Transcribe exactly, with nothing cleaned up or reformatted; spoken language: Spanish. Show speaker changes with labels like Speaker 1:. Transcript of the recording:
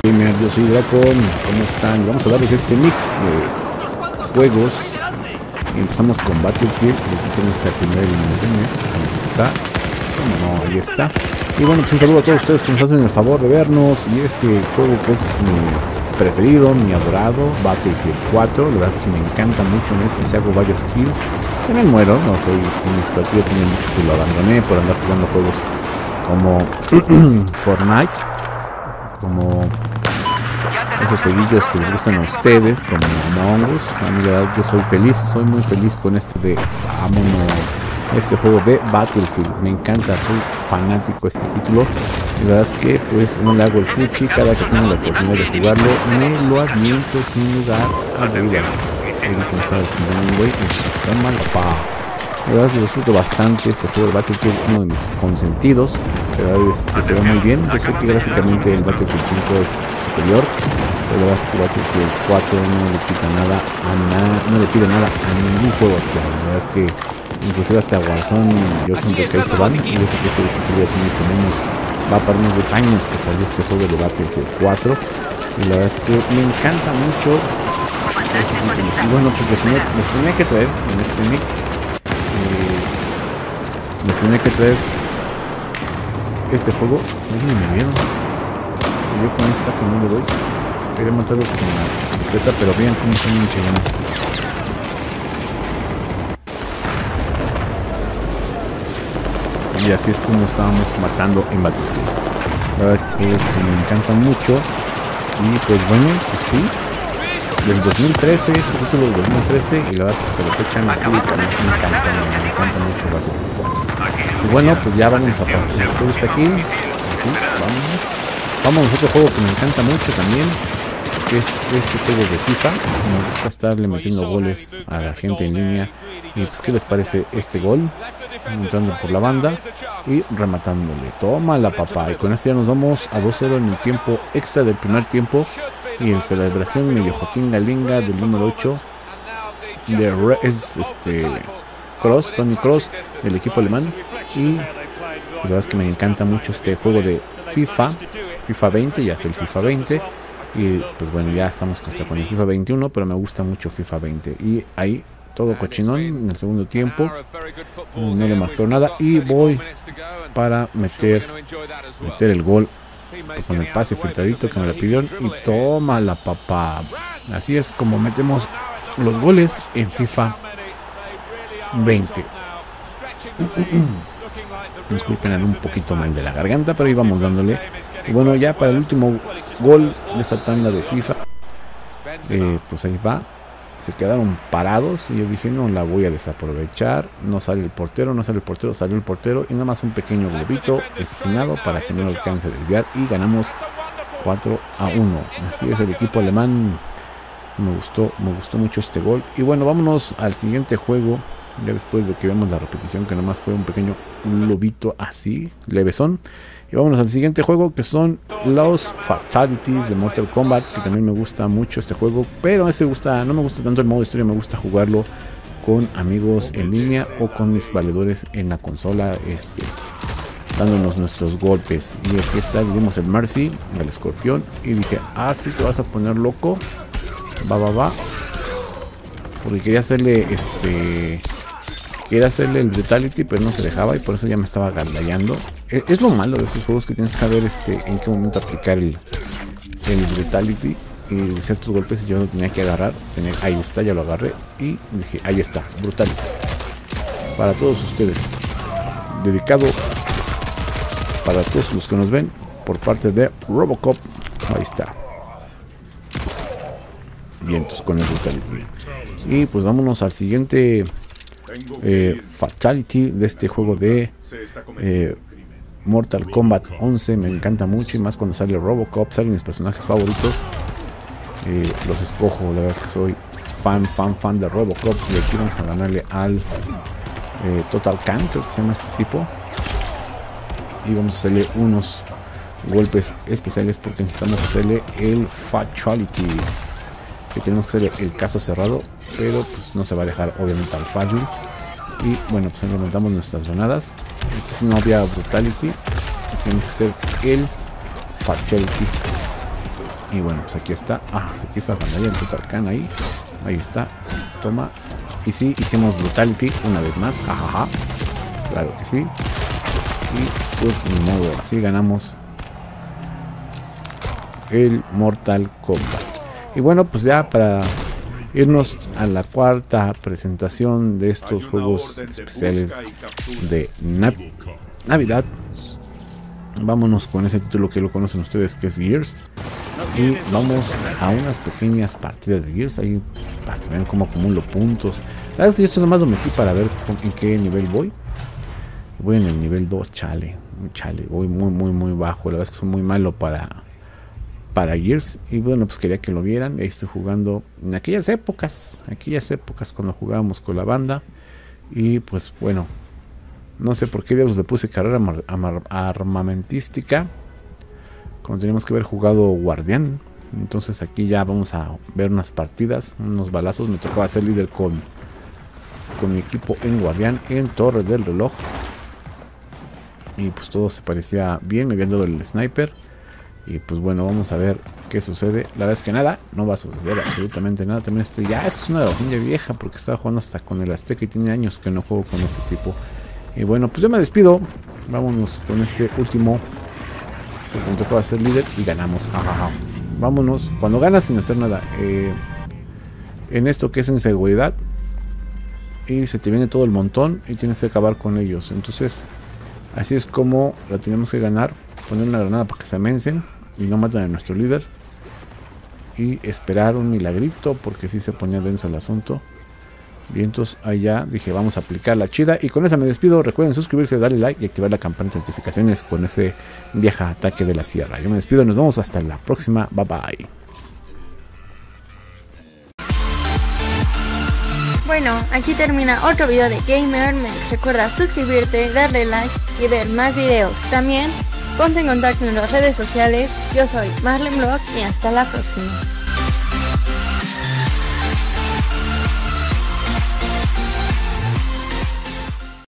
Speaker 1: Gamer, yo soy Dracon. ¿Cómo están? Vamos a darles este mix de juegos. Empezamos con Battlefield. Aquí tengo esta primera eliminación. Ahí está. Bueno, no, ahí está. Y bueno, pues un saludo a todos ustedes que nos hacen el favor de vernos. Y este juego que es mi preferido, mi adorado, Battlefield cuatro. La verdad es que me encanta mucho en este. Si hago varias kills, también muero. No soy un experto, ya tiene mucho que lo abandoné por andar jugando juegos como Fortnite, como esos jueguillos que les gustan a ustedes, como Among Us. A mí, la verdad, yo soy feliz, soy muy feliz con este de vámonos, este juego de Battlefield. Me encanta, soy fanático de este título. La verdad es que pues no le hago el fuchi, cada que tengo la oportunidad de jugarlo me lo aviento sin lugar a dudas. La verdad es que disfruto bastante este juego de Battlefield, uno de mis consentidos. La verdad es que se ve muy bien. Yo sé que gráficamente el Battlefield cinco es superior, pero la verdad es que Battlefield cuatro no le quita nada a nada, no le pide nada a ningún juego actual. La verdad es que inclusive hasta Warzone yo siento que ahí se van, y yo sé que este título ya tiene como unos, va para unos dos años que salió este juego de Battlefield cuatro, y la verdad es que me encanta mucho. Y bueno, pues les tenía, les tenía que traer en este mix, eh, les tenía que traer este juego. No me vieron, yo con esta que no le doy, quería matarlo con la completa, pero vean cómo son muchas ganas. Y así es como estábamos matando en Battlefield. La verdad que, que me encanta mucho. Y pues bueno, pues sí, del dos mil trece, este título del dos mil trece, y la verdad es que se lo echan así, me encanta, me encanta mucho Battlefield cuatro. Y bueno, pues ya vamos a pasar después de esta aquí, aquí vamos, vamos a otro juego que me encanta mucho también, que es este juego de FIFA. Me gusta estarle metiendo goles a la gente en línea. Y pues, ¿qué les parece este gol? Entrando por la banda y rematándole. Toma la papá. Y con esto ya nos vamos a dos cero en el tiempo extra del primer tiempo. Y en celebración medio jotinga linga del número ocho de Re es este Kroos, Toni Kroos, del equipo alemán. Y la verdad es que me encanta mucho este juego de FIFA, FIFA veinte, ya es el FIFA veinte. Y pues bueno, ya estamos hasta con el FIFA veintiuno, pero me gusta mucho FIFA veinte. Y ahí todo cochinón en el segundo tiempo, no le marcó nada, y voy para meter meter el gol, pues con el pase filtradito que me lo pidieron, y toma la papá. Así es como metemos los goles en FIFA veinte. Disculpen un poquito mal de la garganta, pero íbamos dándole. Y bueno, ya para el último gol de esta tanda de FIFA, eh, pues ahí va. Se quedaron parados y yo dije, no la voy a desaprovechar. No sale el portero, no sale el portero, salió el portero, y nada más un pequeño globito destinado para que no lo alcance a desviar, y ganamos cuatro a uno. Así es el equipo alemán. Me gustó, me gustó mucho este gol. Y bueno, vámonos al siguiente juego, ya después de que vemos la repetición, que nada más fue un pequeño globito así, levesón. Y vámonos al siguiente juego, que son los Fatalities de Mortal Kombat, que también me gusta mucho este juego, pero este gusta, no me gusta tanto el modo historia, me gusta jugarlo con amigos en línea o con mis valedores en la consola, este, dándonos nuestros golpes. Y aquí está, le dimos el Mercy, el escorpión, y dije, ah, sí te vas a poner loco, va, va, va, porque quería hacerle este... Quería hacerle el Brutality, pero no se dejaba, y por eso ya me estaba galdallando. Es, es lo malo de esos juegos, que tienes que saber este, en qué momento aplicar el, el Brutality. Y ciertos golpes yo no tenía que agarrar. Tenía, ahí está, ya lo agarré. Y dije, ahí está, Brutality. Para todos ustedes. Dedicado para todos los que nos ven, por parte de Robocop. Ahí está. Vientos con el Brutality. Y pues vámonos al siguiente... Eh, Fatality de este juego de eh, Mortal Kombat once. Me encanta mucho, y más cuando sale Robocop, salen mis personajes favoritos. Eh, los escojo, la verdad es que soy fan, fan, fan de Robocop. Y aquí vamos a ganarle al eh, Total Khan, creo que se llama este tipo. Y vamos a hacerle unos golpes especiales, porque necesitamos hacerle el Fatality, que tenemos que hacer el caso cerrado, pero pues no se va a dejar obviamente tan fácil. Y bueno, pues implementamos nuestras granadas. Aquí si no había Brutality, tenemos que hacer el Fatality. Y bueno, pues aquí está. Ah, se quiso pantalla el puto arcana ahí. Ahí está. Toma. Y sí, hicimos Brutality una vez más. Jajaja. Claro que sí. Y pues ni modo, así ganamos el Mortal Kombat. Y bueno, pues ya para irnos a la cuarta presentación de estos juegos especiales de Nav Navidad, vámonos con ese título que lo conocen ustedes, que es Gears. Y vamos a unas pequeñas partidas de Gears ahí para que vean cómo acumulo puntos. La verdad es que yo esto nomás lo metí para ver en qué nivel voy. Voy en el nivel dos, chale, chale, voy muy muy muy bajo. La verdad es que soy muy malo para para Gears. Y bueno, pues quería que lo vieran. Ahí estoy jugando en aquellas épocas, aquellas épocas cuando jugábamos con la banda. Y pues bueno, no sé por qué diablos le puse carrera armamentística cuando teníamos que haber jugado Guardián. Entonces aquí ya vamos a ver unas partidas, unos balazos. Me tocaba ser líder con con mi equipo en Guardián, en Torre del Reloj. Y pues todo se parecía bien, me habían dado el sniper. Y pues bueno, vamos a ver qué sucede. La verdad es que nada, no va a suceder absolutamente nada. También estoy, ya, esta es una bajilla vieja porque estaba jugando hasta con el Azteca y tiene años que no juego con ese tipo. Y bueno, pues yo me despido. Vámonos con este último. Porque me tocaba ser líder y ganamos. Ajaja. Vámonos. Cuando ganas sin hacer nada. Eh, en esto que es en seguridad. Y se te viene todo el montón y tienes que acabar con ellos. Entonces, así es como la tenemos que ganar. Poner una granada para que se amencen y no maten a nuestro líder. Y esperar un milagrito porque si sí se ponía denso el asunto. Vientos allá, dije vamos a aplicar la chida. Y con esa me despido. Recuerden suscribirse, darle like y activar la campana de notificaciones con ese viaje ataque de la sierra. Yo me despido, nos vemos hasta la próxima. Bye bye.
Speaker 2: Bueno, aquí termina otro video de GamerMex. Recuerda suscribirte, darle like y ver más videos. También ponte en contacto en las redes sociales. Yo soy Marlene Blog y hasta la próxima.